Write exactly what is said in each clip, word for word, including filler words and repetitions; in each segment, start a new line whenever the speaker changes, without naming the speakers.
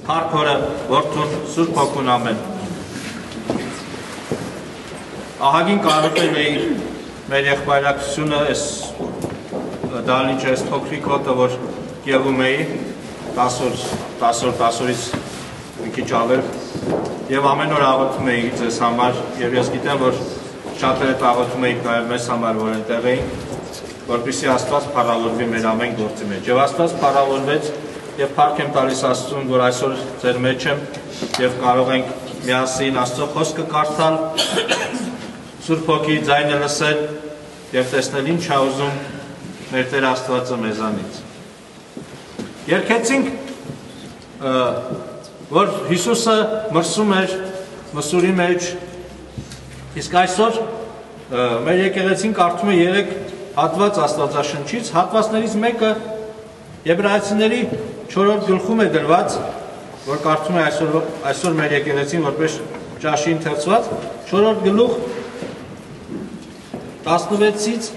Փառքորը Որդուն Սուրբ Հոգուն ամեն։ Ահագին կարող է մեր եղբայրակցությունը այս դալիճը այս փոքրիկ հոտը, որ գևում էի տասոր տասորից մի քիչ ավել եւ ամեն օր աղոթում էի ձեզ համար եւ ես գիտեմ, որ շատերը աղոթում էիք նաեւ մեզ համար, որ այնտեղ էինք, որպեսզի Աստված փառավորվի մեր ամեն գործի մեջ։ Եվ Աստված փառավորվեց եւ փառք եմ տալիս Աստծուն, որ այսօր ձեր մեջ եմ եւ կարող ենք միասին Աստծո խոսքը կարդալ, Սուրբ Հոգի ձայնը լսել եւ տեսնել ինչ է ուզում մեր Տեր Աստվածը մեզանից։ Երգեցինք, որ Հիսուսը մրսում էր մսուրի մեջ, իսկ այսօր մեր եկեղեցին կարդում է երեք հատված Աստվածաշնչից, հատվածներից մեկը Եբրայեցիների չորրորդ գլխում է դրված, որ կարդում է այսօր, այսօր մեր եկեղեցին որպես ճաշի ընթերցված, չորրորդ գլուխ տասնվեցից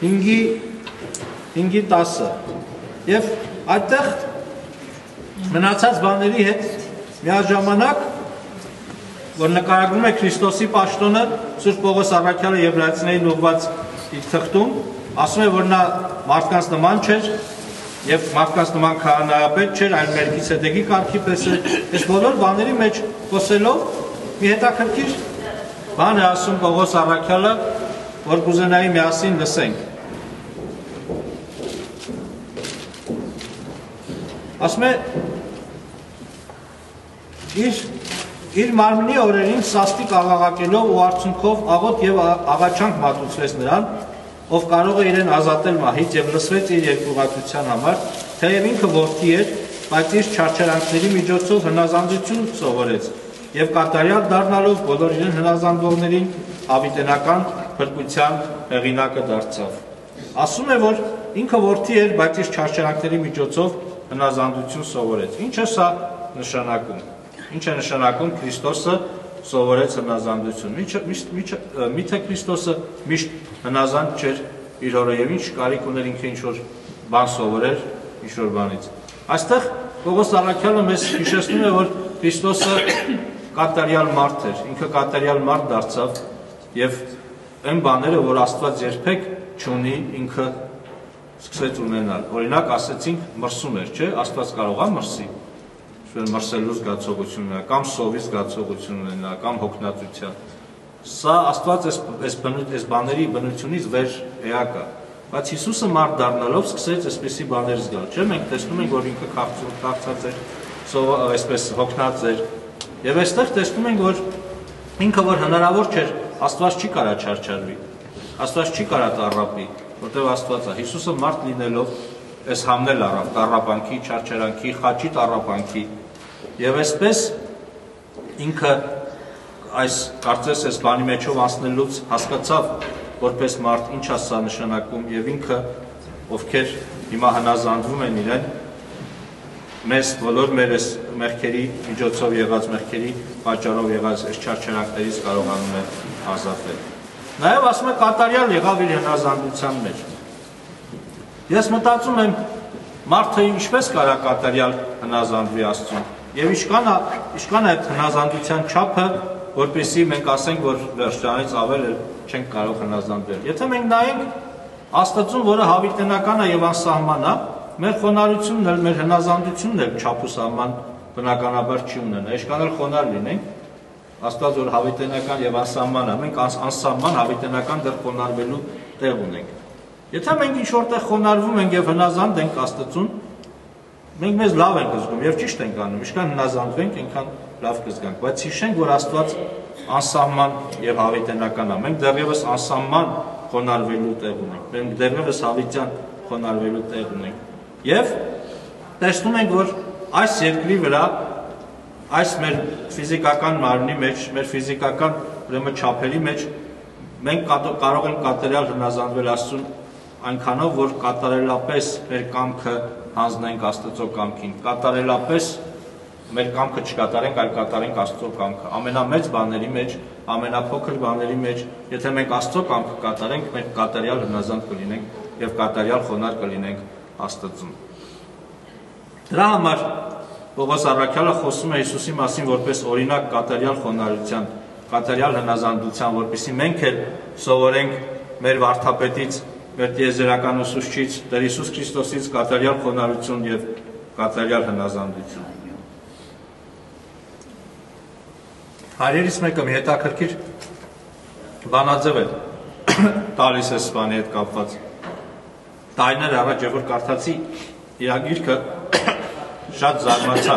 հինգի տասը և այդտեղ մնացած բաների հետ միաժամանակ, որ նկարագրում է Քրիստոսի պաշտոնը, Սուրբ Պողոս առաքյալը Եբրայեցիներին ուղղված իր թղթում, ասում է, որ նա մարդկանց նման չէր, և մարդկանց նման քահանայապետ չէր, այլ Մելքիսեդեկի կարգի պես էր, այս բոլոր բաների մեջ խոսելով մի հետաքրքիր բան է ասում Պողոս առաքյալը, որ կուզենայի միասին լսենք։ Ասում է, իր մարմնի օրերին սաստիկ աղաղակելով ու արդյունքով աղոթ և աղաչանք մատուցվեց նրան, ով կարող է իրեն ազատել մահից և լսվեց իր երկուղատության համար, թեև ինքը որդի էր, բայց իր չարչարանքների միջոցով հնազանդություն սովորեց և կատարյալ դառնալով բոլոր իրեն հնազանդվողներին հավիտենական փրկության հեղինակը դարձավ։ Ասում է, որ ինքը որդի էր, բայց իր չարչարանքների միջոցով հնազանդություն սովորեց։ Ինչ է սա նշանակում։ Ինչ է նշանակում Քրիստոսը սովորեց հնազանդություն։ Միթե Քրիստոսը միշտ հնազանդ չէր իր հորը և ինչ կարիք ուներ ինքը ինչ-որ բան սովորեր ինչ-որ բանից։ Այստեղ Պողոս առաքյալը մեզ հիշեցնում է, որ Քրիստոսը կատարյալ մարդ էր, ինքը կատարյալ մարդ դարձավ և այն բաները, որ Աստված երբեք չունի, ինքը սկսեց ունենալ։ Օրինակ ասեցինք մրսում էր, չէ՞, Աստված կարող է մրսի, մրսելու զգացողություն ունենա, կամ սովի զգացողություն ունենա, կամ հոգնածության։ Սա Աստված այս բաների բնությունից վեր էակ է, բայց Հիսուսը մարդ դառնալով սկսեց այսպիսի բաներ զգալ, չէ՞, մենք տեսնում ենք, որ ինքը քաղցած էր, այսպես հոգնած էր, և այստեղ տեսնում ենք, որ ինքը որ հնարավոր չէր, Աստված չի կարա չարչարվի, Աստված չի կարա տառապի, որտեղ Աստված է, Հիսուսը մարդ լինելով այս համնել առավ, տառապանքի, չարչարանքի, խաչի տառապանքի, և այսպես ինքը այս կարծես այս բանի մեջով անցնելուց հասկացավ որպես մարդ ինչ է սա նշանակում և ինքը ովքեր հիմա հնազանդվում են իրեն մեզ բոլոր մեր այս մեղքերի միջոցով եղած մեղքերի պատճառով եղած այս չարչարանքներից կարողանում է ազատվել։ Նաև ասում է կատարյալ եղավ իր հնազանդության մեջ։ Ես մտածում եմ մարդը ինչպես կարա կատարյալ հնազանդվի Աստծուն և ինչքան է այդ հնազանդության չափը, որպեսզի մենք ասենք, որ վերջնից ավել չենք կարող հնազանդվել։ Եթե մենք նայենք Աստծուն, որը հավիտենական է և անսահման է, մեր խոնարհությունն էլ, մեր հնազանդությունն էլ չափ ու սահման բնականաբար չի ունենա։ Ինչքան էլ խոնարհ լինենք, Աստված որ հավիտենական և անսահման է, մենք անսահման հավիտենական դեռ խոնարհվելու տեղ ունենք։ Եթե մենք ինչ-որտեղ խոնարհվում ենք և հնազանդ ենք Աստծուն, մենք մեզ լավ ենք զգում և ճիշտ ենք անում, ինչքան հնազանդվենք, այնքան լավ կզգանք, բայց հիշենք, որ Աստված անսահման և հավիտենական է, մենք դեռևս անսահման խոնարհվելու տեղ ունենք, մենք դեռևս հավիտյան խոնարհվելու տեղ ունենք և տեսնում ենք, որ այս երկրի վրա, այս մեր ֆիզիկական մարմնի մեջ, մեր ֆիզիկական ուրեմն չափերի մեջ մենք կարող ենք կատարյալ հնազանդվել Աստծուն այնքանով, որ կատարելապես մեր կամքը հանձնենք Աստծո կամքին, կատարելապես մեր կամքը չկատարենք, այլ կատարենք Աստծո կամքը։ Ամենամեծ բաների մեջ, ամենափոքր բաների մեջ, եթե մենք Աստծո կամքը կատարենք, մենք կատարյալ հնազանդ կլինենք և կատարյալ խոնարհ կլինենք Աստծուն։ Դրա համար Պողոս առաքյալը խոսում է Հիսուսի մասին որպես օրինակ կատարյալ խոնարհության, կատարյալ հնազանդության, որպեսզի մենք էլ սովորենք մեր վարդապետից, մեր տիեզերական ուսուցչից, Տեր Հիսուս Քրիստոսից կատարյալ խոնարհություն եւ կատարյալ հնազանդություն։ Հայրերից մեկը մի հետաքրքիր բանաձև է տալիս է սպանի հետ կապված։ Տարիներ առաջ երբ որ կարդացի իր գիրքը շատ զարմացա։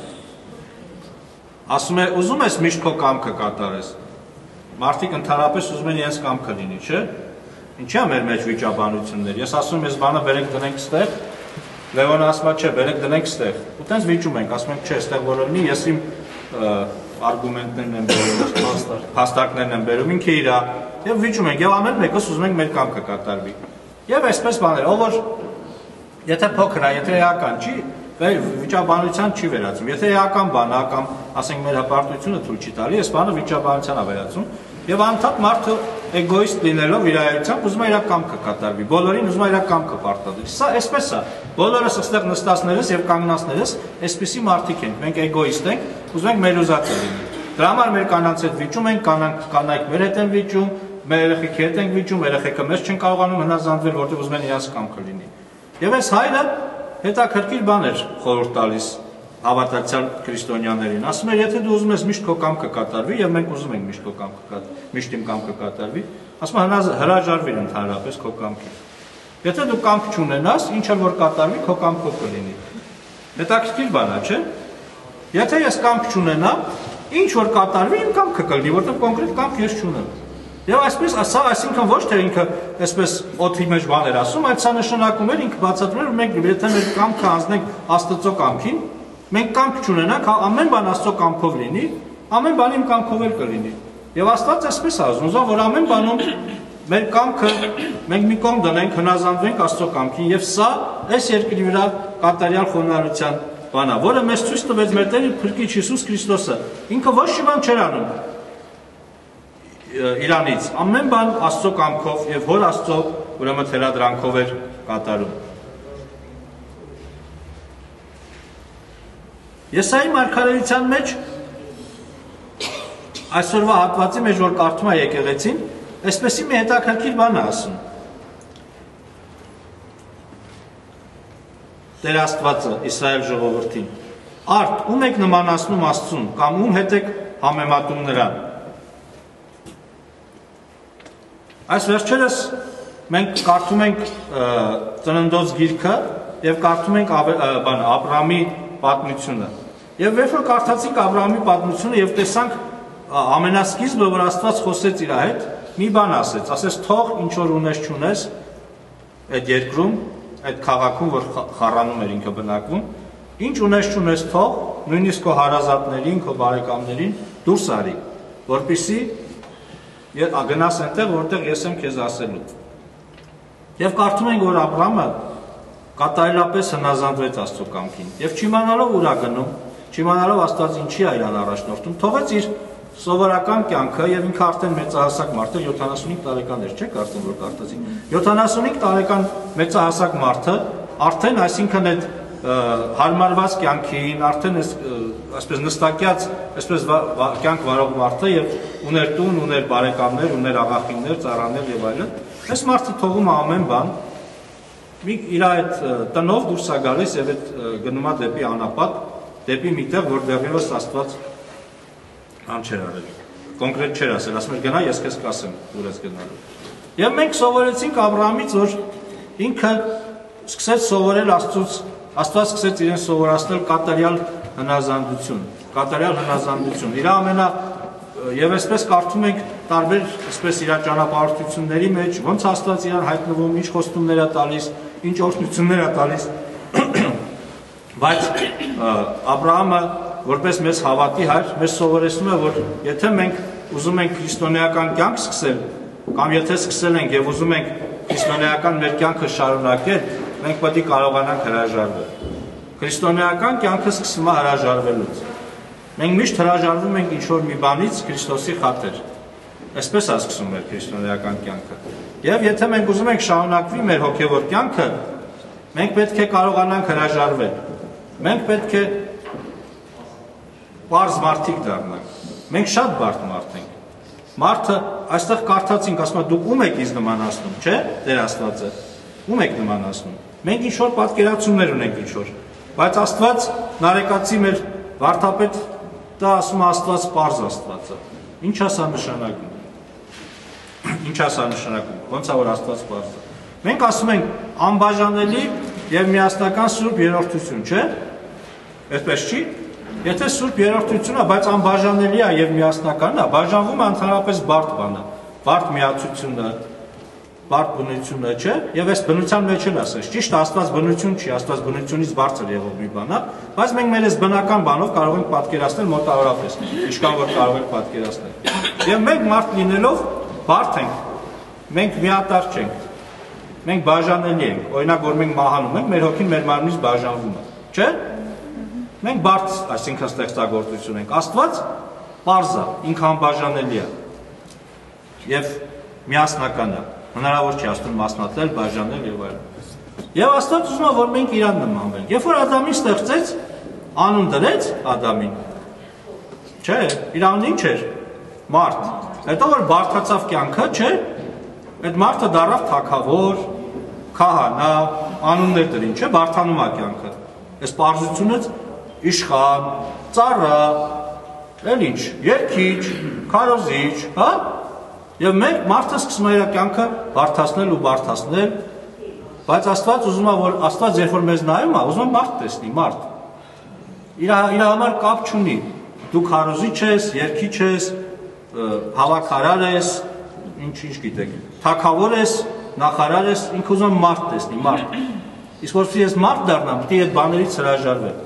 Ասում է, ուզում ես միշտ քո կամքը կատարես։ Մարդիկ ընդհանրապես ուզում են իրենց կամքը լինի, չէ՞։ Ինչի՞ է մեր մեջ վիճաբանություններ։ Ես ասում եմ, ես բանը բերենք դնենք ստեղ, Լևոնը ասում է, չէ, բերենք դնենք ստեղ։ Ու տենց վիճում ենք, ասում ենք, չէ, ստեղ որ լինի, ես իմ արգումենտներն եմ բերում, փաստարկներն եմ բերում, ինքը իր, եւ վիճում ենք, եւ ամեն մեկս ուզում ենք մեր կամքը կատարվի։ Եվ այսպես բաներ, ով որ եթե փոքր է, եթե էական չի, վիճաբանության չի վերածում։ Եթե էական բան է կամ ասենք մեր հպարտությունը թույլ չի տալի, այս բանը վիճաբանության է վերածում։ Եվ անդադ մարդը էգոիստ լինելով իր այրությամբ ուզում է իր կամքը կատարվի, բոլորին ուզում է իր կամքը պարտադրի։ Սա այսպես է։ Բոլորս այստեղ նստածներս եւ կանգնածներս այսպիսի մարդիկ ենք, մենք էգոիստ ենք, ուզում ենք մեր ուզածը լինի։ Դրա համար մեր կանանց հետ վիճում ենք, կանայք մեր հետ են վիճում, մեր երեխեքի հետ ենք վիճում, երեխեքը մեզ չեն կարողանում հնազանդվել, որտեղ ուզում են իրենց կամքը լինի։ Եվ այս հայրը հետաքրքիր բան էր խորհուրդ տալիս հավատացյալ քրիստոնյաներին, ասում էր, եթե դու ուզում ես միշտ քո կամքը կատարվի, եւ մենք ուզում ենք միշտ քո կամքը միշտ իմ կամքը կատարվի, ասում է հրաժարվիր ընդհանրապես քո կամքից։ Եթե դու կամք չունենաս, ինչ էլ որ կատարվի, քո կամքով կլինի։ Հետաքրքիր բան է, չէ՞։ Եթե ես կամք չունենամ, ինչ որ կատարվի, իմ կամքը կլինի, որտեղ կոնկրետ կամք ես չունեմ։ Եվ այսպես, սա այսինքն ոչ թե ինքը այսպես օդի մեջ բաներ ասում, այլ սա նշանակում էր ինքը բացատրում էր, մենք եթե մեր կամքը հանձնենք Աստծո կամքին, մենք կամք չունենանք, ամեն բան Աստծո կամքով լինի, ամեն բան իմ կամքով էլ կլինի։ Եվ Աստված այսպես է ուզում, որ ամեն բանում մեր կամքը մենք մի կողմ դնենք, հնազանդվենք Աստծո կամքին, եւ սա այս երկրի վրա կատարյալ խոնարհության բան է, որը մեզ ցույց տվեց մեր Տեր Փրկիչ Հիսուս Քրիստոսը։ Ինքը ոչ մի բան չէր անում Իրանից, ամեն բան Աստծո կամքով եւ Հոր Աստծո ուրեմն թելադրանքով էր կատարում։ Եսայի մարգարեության մեջ այսօրվա հատվածի մեջ որ կարդում է եկեղեցին, այսպեսի մի հետաքրքիր բան է ասում։ Տեր Աստվածը Իսրայել ժողովրդին, արդ ում եք նմանացնում Աստծուն կամ ում հետ եք համեմատում նրան։ Այս վերջերս մենք կարդում ենք Ծննդոց գիրքը եւ կարդում ենք բան Աբրահամի պատմությունը։ Եվ երբ որ կարդացինք Աբրահամի պատմությունը եւ տեսանք ամենասկիզբը, որ Աստված խոսեց իր հետ, մի բան ասեց, ասեց թող ինչ որ ունես չունես այդ երկրում, այդ քաղաքում, որ Խառանում էր ինքը բնակվում, ինչ ունես չունես թող, նույնիսկ քո հարազատներին, քո բարեկամներին դուրս արի, որպեսզի գնաս այնտեղ, որտեղ ես եմ քեզ ասելու։ Եվ կարդում ենք, որ Աբրահամը կատարելապես հնազանդվեց Աստծո կամքին եւ չիմանալով ուր է գնում, չիմանալով Աստված ինչի է իրան առաջնորդում, թողեց իր սովորական կյանքը եւ ինքը արդեն մեծահասակ մարդ է, յոթանասունհինգ տարեկան էր, չէ՞, կարծեմ որ կարդացին։ յոթանասունհինգ տարեկան մեծահասակ մարդը արդեն, այսինքն այդ հարմարված կյանքին, արդեն այսպես նստակյաց, այսպես կյանք վարող մարդը եւ ուներ տուն, ուներ բարեկամներ, ուներ աղախիններ, ծառաներ եւ այլն։ Այս մարդը թողում է ամեն բան, իր այդ տնով դուրս է գալիս եւ այդ գնում է դեպի անապատ, դեպի միտեղ, որ դեռևս Աստված ան չէր արել։ Կոնկրետ չէր ասել, ասում էր գնա, ես քեզ կասեմ, ուր ես գնալու։ Եվ մենք սովորեցինք Աբրահամից, որ ինքը սկսեց սովորել Աստծուց, Աստված սկսեց իրեն սովորացնել կատարյալ հնազանդություն, կատարյալ հնազանդություն։ Իր ամենա եւ այսպես կարդում ենք տարբեր այսպես իր ճանապարհորդությունների մեջ, ոնց Աստված իրան հայտնվում, ինչ խոստումներ է տալիս, ինչ օրհնություններ է տալիս։ Բայց Աբրահամը որպես մեզ հավատի հայր, մեզ սովորեցնում է, որ եթե մենք ուզում ենք քրիստոնեական կյանք սկսել, կամ եթե սկսել ենք եւ ուզում ենք քրիստոնեական մեր կյանքը շարունակել, մենք պետք է կարողանանք հրաժարվել։ Քրիստոնեական կյանքը սկսում է հրաժարվելուց։ Մենք միշտ հրաժարվում ենք ինչ-որ մի բանից Քրիստոսի խաթր։ Այսպես է սկսում մեր քրիստոնեական կյանքը։ Եվ եթե մենք ուզում ենք շարունակվի մեր հոգևոր կյանքը, մենք պետք է կարողանանք հրաժարվել։ Մենք պետք է պարզ մարդիկ դառնանք։ Մենք շատ բարդ մարդ ենք։ Մարդը այստեղ կարդացինք, ասում է դուք ում եք ինձ նմանացնում, չէ՞, Տեր Աստվածը։ Ում եք նմանացնում։ Մենք ինչ որ պատկերացումներ ունենք ինչ որ, բայց Աստված Նարեկացի մեր վարդապետ դա ասում է Աստված պարզ Աստված է։ Ինչ է սա նշանակում։ Ինչ է սա նշանակում։ Ոնց է որ Աստված պարզ է։ Մենք ասում ենք անբաժանելի եւ միասնական Սուրբ Երրորդություն, չէ՞։ Այդպես չի։ Եթե Սուրբ Երրորդությունն է, բայց անբաժանելի է եւ միասնականն է, բաժանվում է ընդհանրապես բարդ բանը, բարդ միացությունը, բարդ բնությունը, չէ՞։ Եվ այս բնության մեջ էլ ասես, ճիշտ է, Աստված բնություն չի, Աստված բնությունից բարձր եղող մի բան է, բայց մենք մեր այս բնական բանով կարող ենք պատկերացնել մոտավորապես, ինչքան որ կարող ենք պատկերացնել։ Եվ մենք մարդ լինելով բարդ ենք, մենք միատար չենք, մենք բաժանելի ենք, օրինակ որ մենք մահանում ենք, մեր հոգին մեր մարմնից բաժանվում է, չէ՞։ Մենք բարդ, այսինքն ստեղծագործություն ենք, Աստված պարզ է, ինքը անբաժանելի է եւ միասնական է, հնարավոր չի Աստծուն մասնատել, բաժանել եւ այլն։ Եվ Աստված ուզում է, որ մենք իրան նմանվենք։ Երբ որ Ադամին ստեղծեց, անուն դրեց Ադամին, չէ՞, իր անունը ինչ էր։ Մարդ։ Հետո որ բարդացավ կյանքը, չէ՞, այդ մարդը դառավ թագավոր, քահանա, անուններ դրին, չէ՞, բարդանում է կյանքը։ Այս պարզությունը իշխան, ծառա, էլ ինչ, երգիչ, քարոզիչ, հա? Եվ մենք մարդը սկսում է իր կյանքը բարդացնել ու բարդացնել, բայց Աստված ուզում է, որ Աստված երբ որ մեզ նայում է, ուզում է մարդ տեսնի, մարդ։ Իր իր համար կապ չունի։ Դու քարոզիչ ես, երգիչ ես, հավաքարար ես, ինչ-ինչ գիտեք, թագավոր ես, նախարար ես, ինքը ուզում է մարդ տեսնի, մարդ։ Իսկ որպեսզի ես մարդ դառնամ, պետք է այդ բաներից հրաժարվեմ։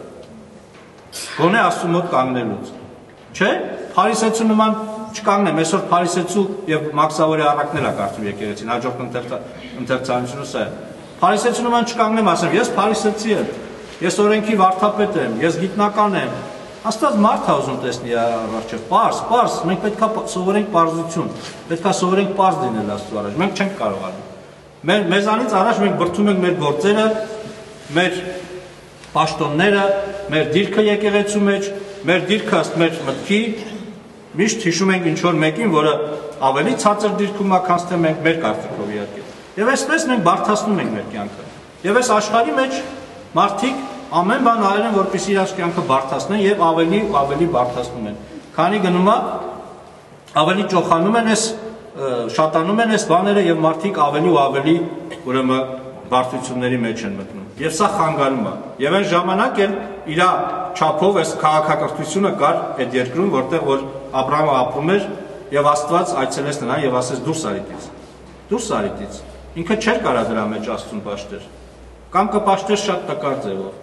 Գոնե Աստծու մոտ կանգնելուց։ Չէ՞, Փարիսեցու նման չկանգնեմ, այսօր Փարիսեցու եւ Մաքսավորի առակներ է կարծում եկեղեցին, հաջորդ ընթերցանությունը սա է։ Փարիսեցու նման չկանգնեմ, ասեմ, ես Փարիսեցի եմ, ես օրենքի վարդապետ եմ, ես գիտնական եմ։ Աստված մարդ է ուզում տեսնի առջև, պարզ, պարզ, մենք պետք է սովորենք պարզություն, պետք է սովորենք պարզ լինել Աստծու առաջ, մենք չենք կարողանում։ Մեր մեզանից առաջ մենք բրդում ենք մեր գործերը, մեր պաշտոնները, մեր դիրքը եկեղեցու մեջ, մեր դիրքը ըստ մեր մտքի, միշտ հիշում ենք ինչ-որ մեկին, որը ավելի ցածր դիրքում է, քան թե մենք մեր կարծիքով իհարկե։ Եվ այսպես մենք բարդացնում ենք մեր կյանքը։ Եվ այս աշխարհի մեջ մարդիկ ամեն բան արել են, որպեսզի իրենց կյանքը բարդացնեն եւ ավելի ու ավելի բարդացնում են։ Քանի գնում է, ավելի ճոխանում են այս շատանում են այս բաները եւ մարդիկ ավելի ու ավելի ուրեմն բարդությունների մեջ են մտնում։ Եվ սա խանգարում է։ Եվ այն ժամանակ էլ իր չափով այս քաղաքակրթությունը կար այդ երկրում, որտեղ որ Աբրահամը ապրում էր եւ Աստված այցելեց նրան եւ ասեց դուրս արիտից։ Դուրս արիտից։ Ինքը չէր կարա դրա մեջ Աստծուն պաշտեր։ Կամ կպաշտեր շատ տկար ձևով։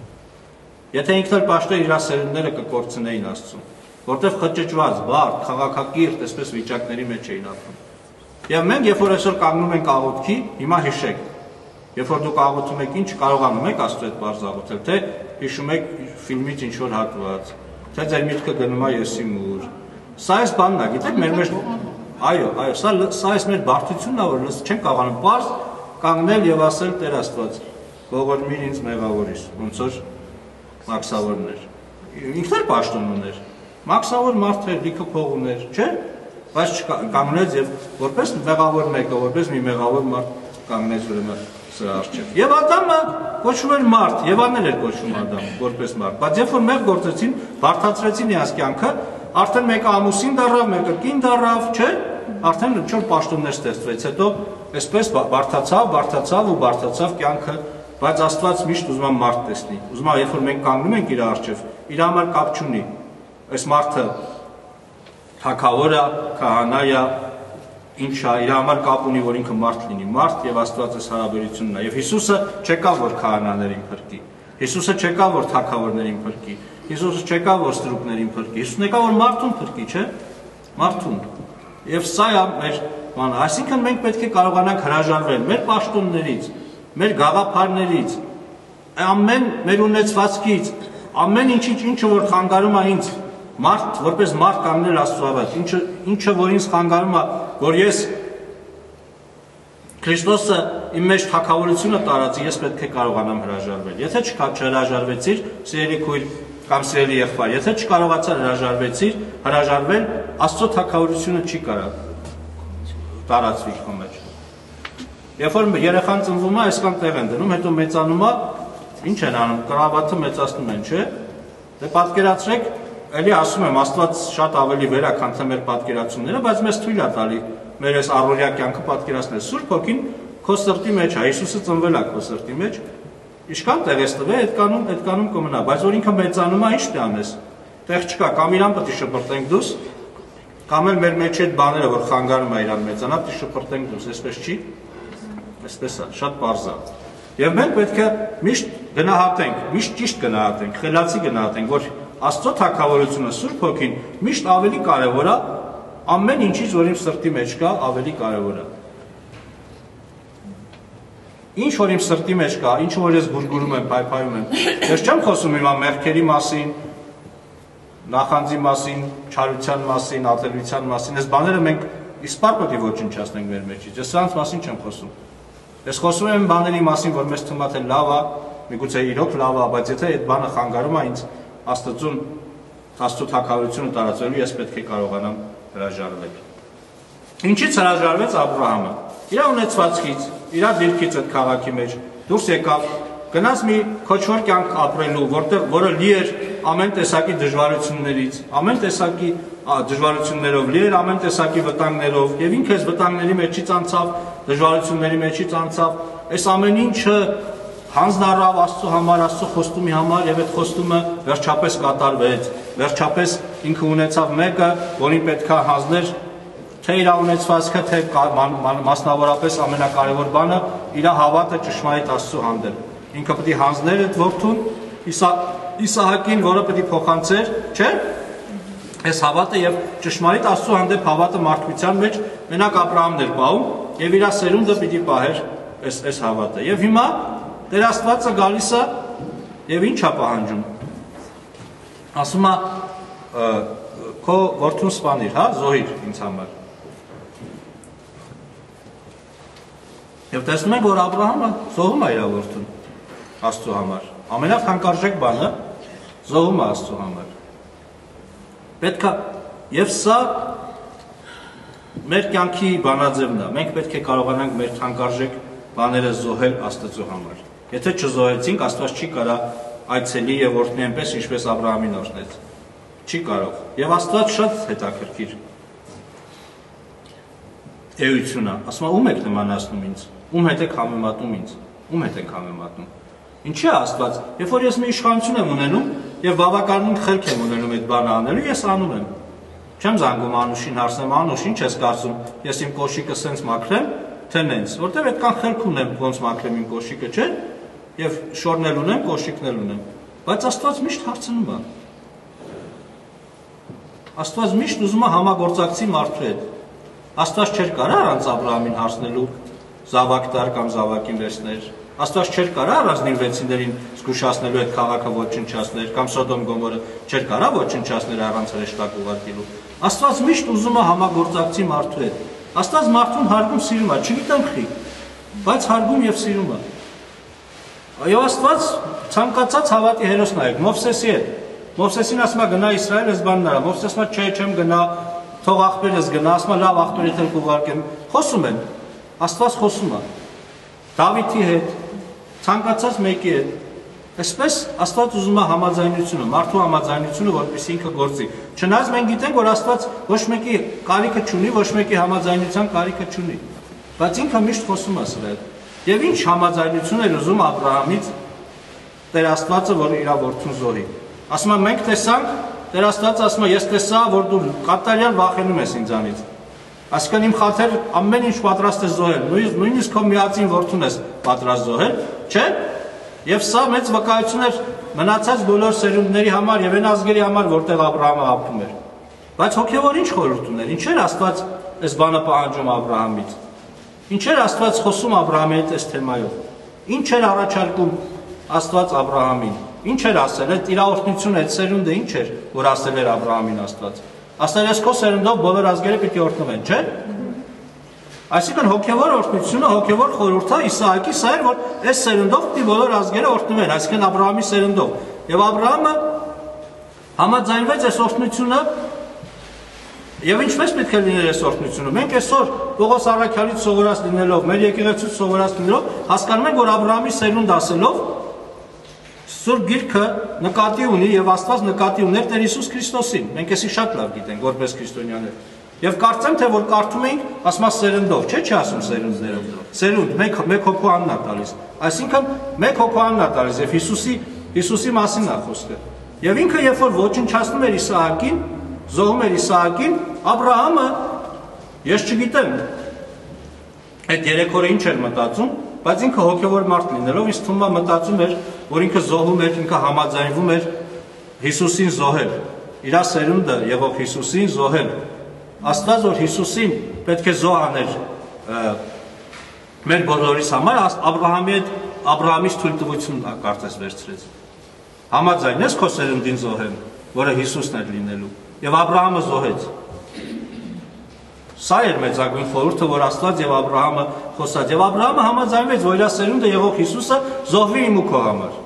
Եթե ինքն էլ պաշտեր իր սերունդները կկորցնեին Աստծուն, որտեղ խճճված, բարդ, քաղաքակիրթ, այսպես վիճակների մեջ էին ապրում։ Եվ մենք երբ որ այսօր կանգնում ենք աղոթքի, հիմա հիշեք, երբ որ դուք աղոթում եք, ինչ կարողանում եք Աստծու հետ բարձ աղոթել, թե հիշում եք ֆիլմից ինչ որ հատված, թե ձեր միտքը գնում է եսի մուր։ Սա այս բանն է, գիտեք, մեր մեջ այո, այո, սա սա այս մեր բարդությունն է, որ չենք կարողանում բարձ կանգնել եւ ասել Տեր Աստված, ողորմիր ինձ մեղավորիս, ոնց որ Մաքսավորն էր։ Ինքն էլ պաշտոն ուներ։ Մաքսավոր մարդ էր, լիքը փող ուներ, չէ՞։ Բայց կանգնեց եւ որպես մեղավոր մեկը, որպես մի մեղավոր մարդ կանգնեց ուրեմն սրա առջև։ Եվ Ադամը կոչվում էր մարդ, Եվան էր կոչվում Ադամ, որպես մարդ։ Բայց երբ որ մեղ գործեցին, բարդացրեցին իրաց կյանքը, արդեն մեկը ամուսին դառավ, մեկը կին դառավ, չէ՞։ Արդեն ինչ-որ պաշտոններ ստեղծվեց, հետո այսպես բարդացավ, բարդացավ ու բարդացավ կյանքը, բայց Աստված միշտ ուզում է մարդ տեսնի։ Ուզում է, երբ որ մենք կանգնում ենք իր առջև, իր համար կապ չունի։ Այս մարդը թագավորը, քահանա է, ինչ է, իր համար կապ ունի, որ ինքը մարդ լինի, մարդ եւ Աստված այս հարաբերությունն է։ Եվ Հիսուսը չեկավ, որ քահանաներին փրկի։ Հիսուսը չեկավ, որ թագավորներին փրկի։ Հիսուսը չեկավ, որ ստրուկներին փրկի։ Հիսուսն եկավ, որ մարդուն փրկի, չէ՞։ Մարդուն։ Եվ սա է մեր բանը, այսինքն մենք պետք է կարողանանք հրաժարվել մեր պաշտոններից, մեր գաղափարներից, ամեն մեր ունեցվածքից, ամեն ինչից, ինչը որ խանգարում է ինձ մարդ, որպես մարդ կանգնել Աստծու առաջ, ինչը ինչը որ ինձ խանգարում է, որ ես Քրիստոսը իմ մեջ թագավորությունը տարածի, ես պետք է կարողանամ հրաժարվել։ Եթե չհրաժարվեցիր, սիրելի քույր, կամ սիրելի եղբայր, եթե չկարողացար հրաժարվեցիր, հրաժարվել, Աստծո թագավորությունը չի կարող տարածվի քո մեջ։ Երբ որ երեխան ծնվում է, այսքան տեղ են դնում, հետո մեծանում է, ինչ են անում, կրավաթը մեծացնում են, չէ՞։ Դե պատկերացրեք, էլի ասում եմ, Աստված շատ ավելի վեր է, քան թե մեր պատկերացումները, բայց մեզ թույլ է տալի մեր այս առօրյա կյանքը պատկերացնել։ Սուրբ Հոգին քո սրտի մեջ է, Հիսուսը ծնվել է քո սրտի մեջ, ինչքան տեղ ես տվել, այդքանում այդքանում կմնա, բայց որ ինքը մեծանում է, ինչ դանես։ Տեղ չկա, կամ իրան պետք է շփրտենք դուս, կամ էլ մեր մեջ այդ բաները, որ խանգարում է իրան մեծանա, պետք է շփրտենք դուս, այսպես չի։ Այսպես է, շատ պարզ է։ Եվ մենք պետք է միշտ գնահատենք, միշտ ճիշտ գնահատենք, խելացի գնահատենք, որ Աստծո թագավորությունը, Սուրբ Հոգին միշտ ավելի կարևոր է, ամեն ինչից, որ իմ սրտի մեջ կա, ավելի կարևոր է։ Ինչ որ իմ սրտի մեջ կա, ինչ որ ես գուրգուրում եմ, փայփայում եմ, ես չեմ խոսում հիմա մեղքերի մասին, նախանձի մասին, չարության մասին, ատելության մասին, այս բաները մենք իսպար պետք է ոչնչացնենք մեր մեջից, ես սրանց մասին չեմ խոսում։ Ես խոսում եմ բաների մասին, որ մեզ թվում է թե լավ է, միգուցե իրոք լավ է, բայց եթե այդ բանը խանգարում է ինձ Աստծուն, Աստծո թագավորությունը տարածելու, ես պետք է կարողանամ հրաժարվել։ Ինչից հրաժարվեց Աբրահամը։ Իր ունեցվածքից, իր դիրքից այդ քաղաքի մեջ դուրս եկավ, գնաց մի քոչվոր կյանք ապրելու, որտեղ որը լի էր ամեն տեսակի դժվարություններից, ամեն տեսակի դժվարություններով լի էր, ամեն տեսակի վտանգներով, եւ ինքը այս վտանգների մեջից անցավ, դժվարությունների մեջից անցավ, այս ամեն ինչը հանձն առավ Աստծո համար, Աստծո խոստումի համար, եւ այդ խոստումը վերջապես կատարվեց, վերջապես ինքը ունեցավ մեկը, որին պետքա հանձներ թե իր ունեցվածքը, թե մասնավորապես ամենակարևոր բանը իր հավատը ճշմարիտ Աստծո հանդեպ։ Ինքը պետք է հանձներ այդ որդուն Իսահակին, որը պետք է փոխանցեր, չէ՞։ Այս հավատը եւ ճշմարիտ Աստծո հանդեպ հավատը մարդկության մեջ մենակ Աբրահամն էր պահում եւ իր սերունդը պիտի պահեր այս այս հավատը։ Եվ հիմա Տեր Աստվածը գալիս է եւ ինչ է պահանջում։ Ասում է քո որդուն սպանիր, հա, զոհիր ինձ համար։ Եվ տեսնում ենք, որ Աբրահամը զոհում է իր որդուն Աստծո համար։ Ամենաթանկարժեք բանը զոհում է Աստծո համար։ Պետք է եւ սա մեր կյանքի բանաձևն է։ Մենք պետք է կարողանանք մեր թանկարժեք բաները զոհել Աստծո համար։ Եթե չզոհեցինք, Աստված չի կարա այցելի եւ օրհնի այնպես, ինչպես Աբրահամին օրհնեց։ Չի կարող։ Եվ Աստված շատ հետաքրքիր էություն է։ Ասում է, ում եք նմանացնում ինձ։ Ում հետ եք համեմատում ինձ։ Ում հետ եք համեմատում։ Ինչի է Աստված։ Երբ որ ես մի իշխանություն եմ ունենում եւ բավականին խելք եմ ունենում այդ բանը անելու, ես անում եմ։ Չեմ զանգում Անուշին, հարցնեմ Անուշ, ինչ ես կարծում։ Ես իմ կոշիկը սենց մաքրեմ, թե նենց, որտեվ այդքան խելք ունեմ ոնց մաքրեմ իմ կոշիկը, չէ՞։ Եվ շորնել ունեմ, կոշիկնել ունեմ։ Բայց Աստված միշտ հարցնում է։ Աստված միշտ ուզում է համագործակցի մարդու հետ։ Աստված չէր կարա առանց Աբրահամին հարցնելու զավակ տար կամ զավակին վերցներ։ Աստված չէր կարա առանց նինվեցիներին զգուշացնելու այդ քաղաքը ոչնչացնել կամ Սոդոմ Գոմորը չէր կարա ոչնչացնել առանց հրեշտակ ուղարկելու։ Աստված միշտ ուզում է համագործակցի մարդու հետ։ Աստված մարդուն հարգում սիրում է, չգիտեմ խի, բայց հարգում եւ սիրում է։ Այո, Աստված ցանկացած հավատի հերոսն է, Մովսեսի հետ։ Մովսեսին ասում է գնա Իսրայել, այս բանն արա։ Մովսեսը ասում է չէ, չեմ գնա, թող աղբերս գնա, ասում է լավ աղբերից էլ կուղարկեմ։ Խոսում են։ Աստված խոսում է։ Դավիթի հետ, ցանկացած մեկի հետ։ Այսպես Աստված ուզում է համաձայնությունը, մարդու համաձայնությունը, որպեսզի ինքը գործի։ Չնայած մենք գիտենք, որ Աստված ոչ մեկի կարիքը չունի, ոչ մեկի համաձայնության կարիքը չունի, բայց ինքը միշտ խոսում է սրա հետ։ Եվ ինչ համաձայնություն էր ուզում Աբրահամից Տեր Աստվածը, որ իր որդուն զոհի։ Ասում է մենք տեսանք, Տեր Աստվածը ասում է ես տեսա, որ դու կատարյալ վախենում ես ինձանից։ Այսինքն իմ խաթեր ամեն ինչ պատրաստ ես զոհել, նույնիսկ քո միածին որդուն ես պատրաստ զոհել, չէ՞։ Եվ սա մեծ վկայություն էր մնացած բոլոր սերունդների համար եւ այն ազգերի համար, որտեղ Աբրահամը ապրում էր։ Բայց հոգեվոր ինչ խորհուրդ ուներ, ինչ էր Աստված այս բանը պահանջում Աբրահամից։ Ինչ էր Աստված խոսում Աբրահամի հետ այս թեմայով։ Ինչ էր առաջարկում Աստված Աբրահամին։ Ինչ էր ասել, այդ իր օրհնությունը, այդ սերունդը ինչ էր, որ ասել էր Աբրահամին Աստված։ Ասել ես քո սերունդով բոլոր ազգերը պիտի օրհնվեն, չէ՞։ Այսինքն հոգևոր օրհնությունը, հոգևոր խորհուրդը Իսահակի սա էր, որ այս սերունդով պիտի բոլոր ազգերը օրհնվեն, այսինքն Աբրահամի սերունդով։ Եվ Աբրահամը Համաձայնվեց այս օրհնությունը եւ ինչպես պետք է լիներ այս օրհնությունը։ Մենք այսօր Պողոս առաքյալից սովորած լինելով, մեր եկեղեցուց սովորած լինելով, հասկանում ենք, որ Աբրահամի սերունդ ասելով Սուրբ Գիրքը նկատի ունի եւ Աստված նկատի ուներ Տեր Հիսուս Քրիստոսին։ Մենք էսի շատ լավ գիտենք որպես քրիստոնյաներ։ Եվ կարծեմ թե որ կարդում ենք, ասում է սերնդով, չէ՞ չի ասում սերունդներով։ Սերունդ մեկ մեկ հոգու անն է տալիս։ Այսինքն մեկ հոգու անն է տալիս եւ Հիսուսի Հիսուսի մասին է խոսքը։ Եվ ինքը երբ որ ոչնչացնում էր Իսահակին, զոհում էր Իսահակին, Աբրահամը ես չգիտեմ այդ երեք օրը ինչ էր մտածում, բայց ինքը հոգևոր մարդ լինելով ինձ թվում է մտածում էր, որ ինքը զոհում էր, ինքը համաձայնվում էր Հիսուսին զոհել։ Իր սերունդը եղող Հիսուսին զոհել։ Աստված որ Հիսուսին պետք է զոհ աներ մեր բոլորիս համար, Աբրահամի հետ Աբրահամից թույլտվություն կարծես վերցրեց։ Համաձայնես քո սերունդին զոհեմ, որը Հիսուսն էր լինելու, եւ Աբրահամը զոհեց։ Սա էր մեծագույն խորհուրդը, որ Աստված եւ Աբրահամը խոսած, եւ Աբրահամը համաձայնվեց, որ իր սերունդը եղող Հիսուսը զոհվի իմ ու քո համար։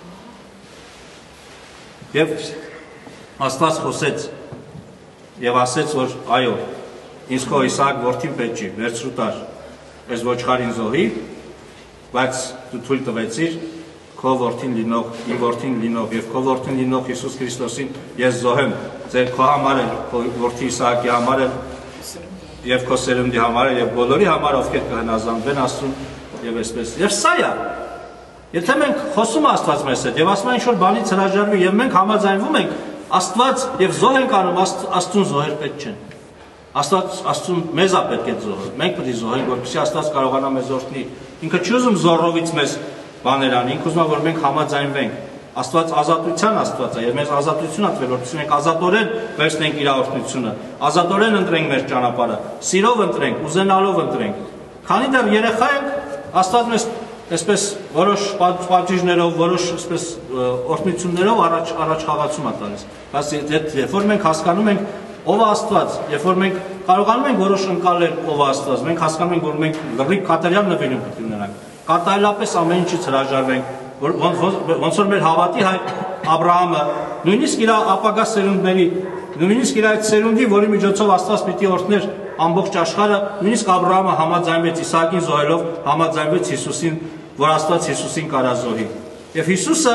Եվ Աստված խոսեց եւ ասեց, որ այո, ինձ քո Իսահակ որդին պետք չի, վերցրու տար, այս ոչխարին զոհի, բայց դու թույլ տվեցիր քո որդին լինող, իմ որդին լինող եւ քո որդին լինող Հիսուս Քրիստոսին ես զոհեմ, ձեր քո համար էլ, քո որդի Իսահակի համար էլ եւ քո սերունդի համար էլ եւ բոլորի համար, ովքեր կհնազանդվեն Աստծուն եւ այսպես։ Եվ սա է։ Եթե մենք խոսում Աստված մեզ հետ եւ ասում ենք ինչ որ բանից հրաժարվի եւ մենք համաձայնվում ենք Աստված եւ զոհ ենք անում, Աստծուն զոհեր պետք չեն։ Աստված Աստծուն մեզ է պետք է զոհել։ Մենք պետք է զոհենք, որպեսզի Աստված կարողանա մեզ օրհնի։ Ինքը չի ուզում զոռովից մեզ բաներ անի, ինքը ուզում է որ մենք համաձայնվենք։ Աստված ազատության Աստված է, եւ մեզ ազատություն ա տվել, որպեսզի մենք ազատորեն վերցնենք իր օրհնությունը, ազատորեն ընտրենք մեր ճանապարհը, սիրով ընտրենք, ուզենալով ընտրենք։ Քանի դեռ երեխա ենք, Աստված մեզ այսպես որոշ պատիժներով, որոշ այսպես օրհնություններով առաջ առաջ խաղացում է տալիս։ Բայց երբ որ մենք հասկանում ենք ով է Աստված, երբ որ մենք կարողանում ենք որոշ ընկալել ով է Աստված, մենք հասկանում ենք, որ մենք լրիվ կատարյալ նվիրում պետք է ունենանք։ Կատարելապես ամեն ինչից հրաժարվենք, որ ոնց որ մեր հավատի հայր Աբրահամը, նույնիսկ իր ապագա սերունդների, նույնիսկ իր այդ սերունդի, որի միջոցով Աստված պիտի օրհներ ամբողջ աշխարհը, նույնիսկ Աբրահամը համաձայնվեց Իսահակին զոհելով, համաձայնվեց Հիսուսին, որ Աստված Հիսուսին կարա զոհի։ Եվ Հիսուսը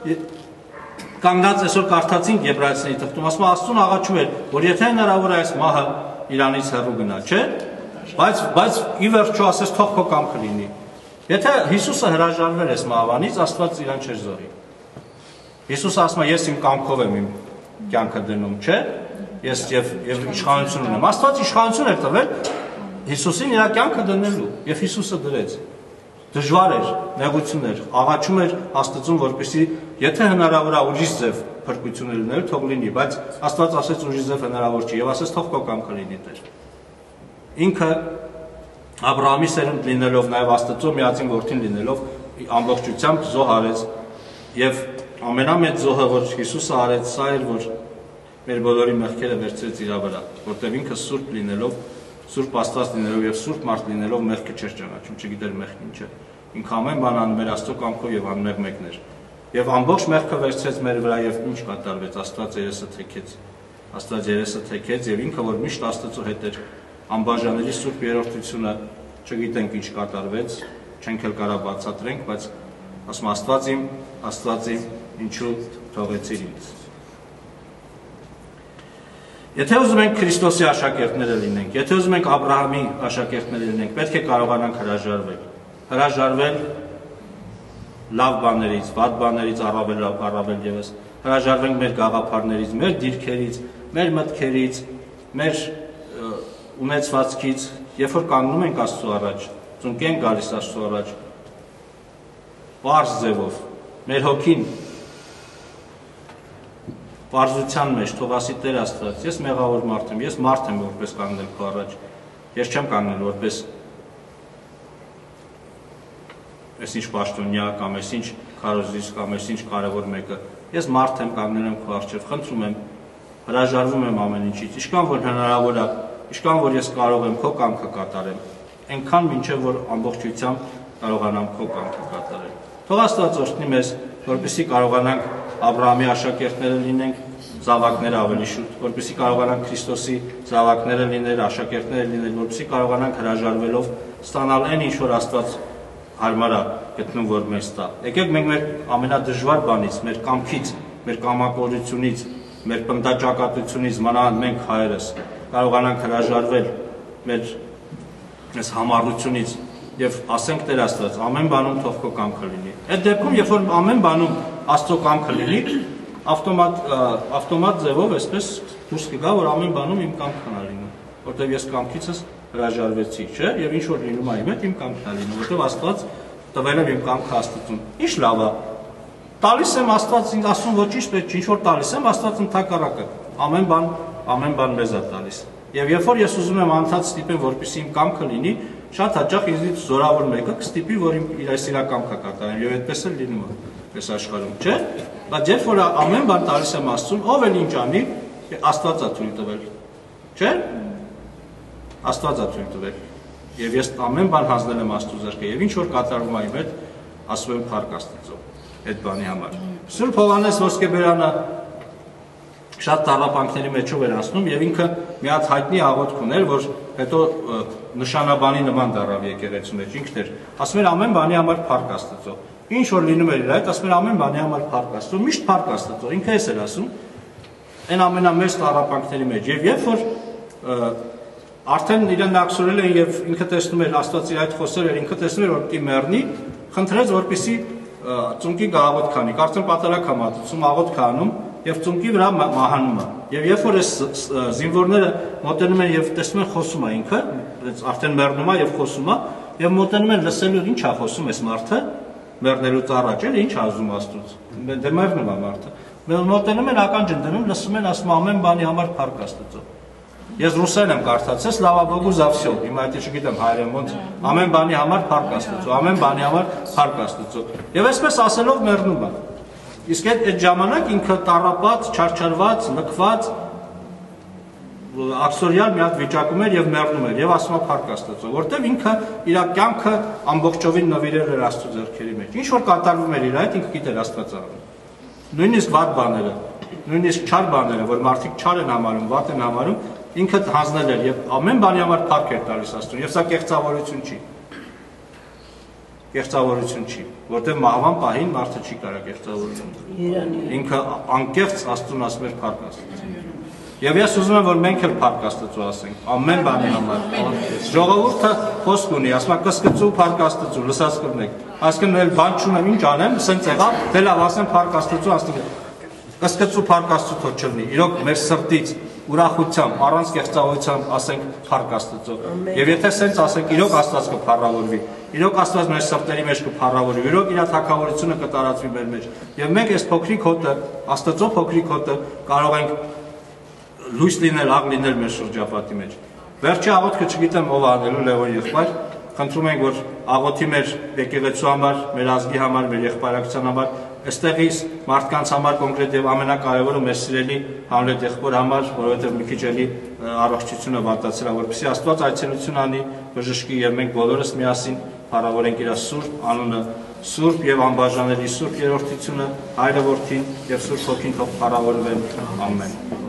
կանգնած այսօր կարդացինք Եբրայեցիների թղթում, ասում է Աստծուն աղաչում էր, որ եթե հնարավոր է այս մահը իրանից հեռու գնա, չէ՞։ Բայց բայց ի վերջո ասես թող քո կամքը լինի։ Եթե Հիսուսը հրաժարվել էս մահվանից, Աստված իրան չէր զոհի։ Հիսուսը ասում է ես իմ կամքով եմ իմ կյանքը դնում, չէ՞։ Ես եւ եւ իշխանություն ունեմ։ Աստված իշխանություն էր տվել Հիսուսին իր կյանքը դնելու, եւ Հիսուսը դրեց։ Դժվար էր, նեղություն էր, աղաչում էր Աստծուն, որպեսզի եթե հնարավոր է ուրիշ ձև փրկություն լինել, թող լինի, բայց Աստված ասեց ուրիշ ձև հնարավոր չի եւ ասեց թող քո կամքը լինի Տեր։ Ինքը Աբրահամի սերունդ լինելով, նաեւ Աստծո միածին որդին լինելով, ամբողջությամբ զոհ արեց եւ ամենամեծ զոհը, որ Հիսուսը արեց, սա էր, որ մեր բոլորի մեղքերը վերցրեց իր վրա, որտեղ ինքը սուրբ լինելով, Սուրբ Աստված լինելով եւ սուրբ մարդ լինելով մեղքը չէր ճանաչում, չգիտեր մեղքն ինչ է։ Ինքը ամեն բան անում էր Աստծո կամքով եւ անմեղ մեկն էր։ Եվ ամբողջ մեղքը վերցրեց մեր վրա եւ ինչ կատարվեց, Աստված երեսը թեքեց։ Աստված երեսը թեքեց եւ ինքը որ միշտ Աստծո հետ էր, անբաժանելի սուրբ երրորդությունը, չգիտենք ինչ կատարվեց, չենք էլ կարա բացատրենք, բայց ասում Աստված իմ, Աստված իմ, ինչու թողեցիր ինձ։ Եթե ուզում ենք Քրիստոսի աշակերտները լինենք, եթե ուզում ենք Աբրահամի աշակերտները լինենք, պետք է կարողանանք հրաժարվել։ Հրաժարվել լավ բաներից, վատ բաներից, առավել առավել եւս, հրաժարվենք մեր գաղափարներից, մեր դիրքերից, մեր մտքերից, մեր ունեցվածքից, երբ որ կանգնում ենք Աստծո առաջ, ծնկ ենք գալիս Աստծո առաջ, պարզ ձևով, մեր հոգին Պարզության մեջ թող ասի Տեր Աստված, ես մեղավոր մարդ եմ, ես մարդ եմ որպես կանգնել քո առաջ, ես չեմ կանգնել որպես այսինչ պաշտոնյա կամ այսինչ քարոզիչ կամ այսինչ կարևոր մեկը, ես մարդ եմ կանգնել եմ քո առջև, խնդրում եմ, հրաժարվում եմ ամեն ինչից, ինչքան որ հնարավոր է, ինչքան որ ես կարող եմ քո կամքը կատարեմ, այնքան մինչև որ ամբողջությամբ կարողանամ քո կամքը կատարել։ Թող Աստված օրհնի մեզ, որպեսզի կարողանանք Աբրահամի աշակերտները լինենք զավակները ավելի շուտ, որպեսզի կարողանանք Քրիստոսի զավակները լինել, աշակերտները լինել, որպեսզի կարողանանք հրաժարվելով ստանալ այն ինչ որ Աստված հարմար է գտնում որ մեզ տա։ Եկեք մենք մեր ամենադժվար բանից, մեր կամքից, մեր կամակորությունից, մեր պնդաճակատությունից, մանավանդ մենք հայերս կարողանանք հրաժարվել մեր այս համառությունից եւ ասենք Տեր Աստված, ամեն բանում թող քո կամքը լինի։ Այդ դեպքում, երբ որ ամեն բանում Աստծո կամքը լինի, ավտոմատ ավտոմատ ձևով այսպես դուրս կգա, որ ամեն բանում իմ կամքն է լինում, որտեղ ես կամքիցս հրաժարվեցի, չէ՞, եւ ինչ որ լինում է իմ հետ իմ կամքն է լինում, որտեղ Աստված տվել է իմ կամքը Աստծուն։ Ինչ լավ է։ Տալիս եմ Աստված ինձ ասում ոչ ճիշտ է, ինչ որ տալիս եմ, Աստված ընդհակառակը։ Ամեն բան, ամեն բան մեզ է տալիս։ Եվ երբ որ ես ուզում եմ անդադ ստիպեմ, որպեսզի իմ կամքը լինի, շատ հաճախ ինձնից զորավոր մեկը կստիպի, որ իմ իր կամքը կատարեմ, եւ այդպես էլ լինում է այս աշխարհում, չէ՞։ Բայց երբ որ ամեն բան տալիս եմ Աստծուն, ով էլ ինչ անի, Աստված է թույլ տվել, չէ՞։ Աստված է թույլ տվել։ Եվ ես ամեն բան հանձնել եմ Աստծո ձեռքը, եւ ինչ որ կատարվում է իմ հետ, ասում եմ փառք Աստծո այդ բանի համար։ Սուրբ Հովհաննես Ոսկեբերյանը շատ տառապանքների մեջով էր անցնում եւ ինքը մի հատ հայտնի աղոթք ուներ, որ հետո նշանաբանի նման դառավ եկեղեցու մեջ, ինքն էր ասում էր ամեն բանի համար փառք Աստծո։ Ինչ որ լինում էր իր հետ, ասում էր ամեն բանի համար փառք Աստծո, միշտ փառք Աստծո, ինքը էս էր ասում այն ամենամեծ տառապանքների մեջ։ Եվ երբ որ արդեն իրեն ակսորել են եւ ինքը տեսնում էր Աստված իր այդ խոսել էր, ինքը տեսնում էր որ պիտի մեռնի, խնդրեց որպեսի ծունկի գաղութ քանի, կարծեմ պատարակ է մատուցում, աղոթք է անում եւ ծունկի վրա մահանում է։ Եվ երբ որ այս զինվորները մոտենում են եւ տեսնում են խոսում է ինքը, արդեն մեռնում է եւ խոսում է, եւ մոտենում են լսելու ինչ է խոսում այս մարդը, մեռնելուց առաջ էլ ինչ ասում Աստծուց։ Դե մեռնում է մարդը։ Մոտենում են ականջ են դնում, լսում են, ասում ամեն բանի համար փառք Աստծո։ Ես ռուսերեն եմ կարդացել, слава Богу за всё։ Հիմա դա չգիտեմ հայերեն ոնց, ամեն բանի համար փառք Աստծո, ամեն բանի համար փառք Աստծո։ Եվ այսպես ասելով մեռնում է։ Իսկ այդ ժամանակ ինքը տառապած, չարչարված, լքված, աքսորիալ մի հատ վիճակում էր եւ մեռնում էր եւ ասում է փառք Աստծո, որտեւ ինքը իր կյանքը ամբողջովին նվիրել էր Աստծո ձեռքերի մեջ։ Ինչ որ կատարվում էր իր այդ, ինքը գիտեր Աստված անում։ Նույնիսկ վատ բաները, նույնիսկ չար բաները, որ մարդիկ չար են համարում, վատ են համարում, ինքը հանձնել էր եւ ամեն բանի համար փառք էր տալիս Աստծուն։ Եվ սա կեղծավորություն չի։ Կեղծավորություն չի, որտեղ մահվան պահին մարդը չի կարող կեղծավորություն։ Ինքը անկեղծ Աստծուն ասում էր փառք Աստծո։ Եվ ես ուզում եմ որ մենք էլ փառք Աստծո ասենք ամեն բանի համար։ Ժողովուրդը խոսք ունի, ասում է կսկծու փառք Աստծո, լսած կրնեք։ Այսինքն էլ բան չունեմ, ինչ անեմ, սենց եղավ, դե լավ ասեմ փառք Աստծո, Աստծո։ Կսկծու փառք Աստծո թող չլինի։ Իրոք մեր սրտից ուրախությամբ, առանց կեղծավորությամբ ասենք փառք Աստծո։ Եվ եթե սենց ասենք, իրոք Աստված կփառավորվի։ Իրոք Աստված մեր սրտերի մեջ կփառավորվի։ Իրոք իր թագավորությունը կտարածվի մեր մեջ։ Եվ մենք այս փոքրիկ հոտը, Աստծո փոքրիկ հոտը կարող ենք լույս լինել, աղ լինել մեր շրջապատի մեջ։ Վերջի աղոթքը չգիտեմ ով անելու Լևոն եղբայր, խնդրում ենք որ աղոթի մեր եկեղեցու համար, մեր ազգի համար, մեր եղբայրակցության համար, այստեղից մարդկանց համար կոնկրետ եւ ամենակարևորը մեր սիրելի Համլետ եղբոր համար, որովհետեւ մի քիչ էլի առողջությունը վատացել է, որպեսզի Աստված այցելություն անի, բժշկի եւ մենք բոլորս միասին փառավորենք իր սուրբ անունը, սուրբ եւ անբաժանելի սուրբ երրորդությունը, Հայրը Որդին եւ Սուրբ Հոգին թող փառավորվեն։ Ամեն։